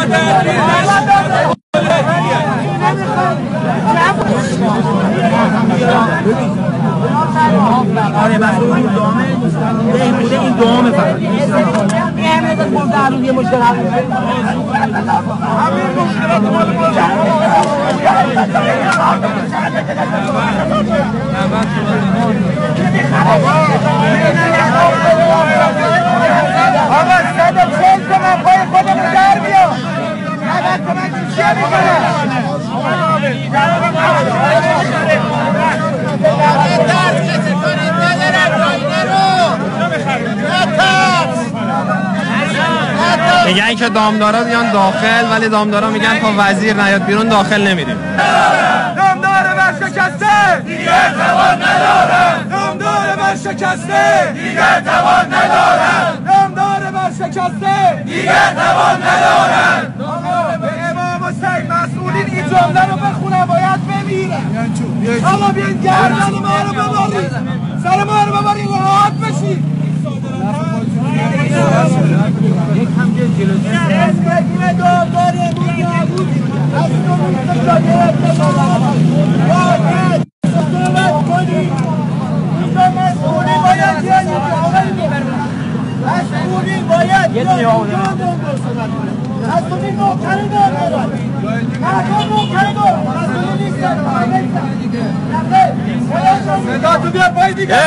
آره بس اون دامه بوده این دامه فقط احمد مردارو یه مشکل حل همین مشکلات مال آقا 140 تومن پای خودمون در بیا 90 تومن چیه میکنه درس کسی کنید ندارم راینه رو میگن که دامدارا بیان داخل ولی دامدارا میگن تا وزیر نیاد بیرون داخل نمیدیم. دامدار ورشکسته دیگر توان ندارن دامدار ورشکسته دیگر توان ندارن دامدار ورشکسته دیگر توان ندارن به امام حسین مسئولین این جمله رو بخونن باید بمیرن آقا بیاین گردن ما رو ببارید سر ما رو ببارید راحت بشید یک هم جلو اسم دامدار امون نبود از تو گرفته باید صحبت کنید اینجا مسئولی باید یعنی مسئولی باید مسئولی نوکری دارد مردم نوکری دارد مسئولی نیستن صدا تو بیا پای دیگه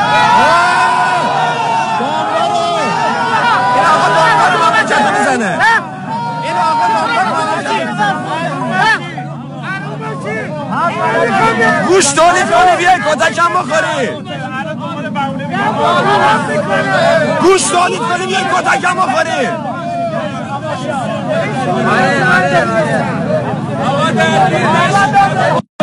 این آقا دامدار ما به چطور میزنه این آقا گوش تولید کنی بیایی کتکم بخوری گوش تولید کنی بیایی کتکم بخوری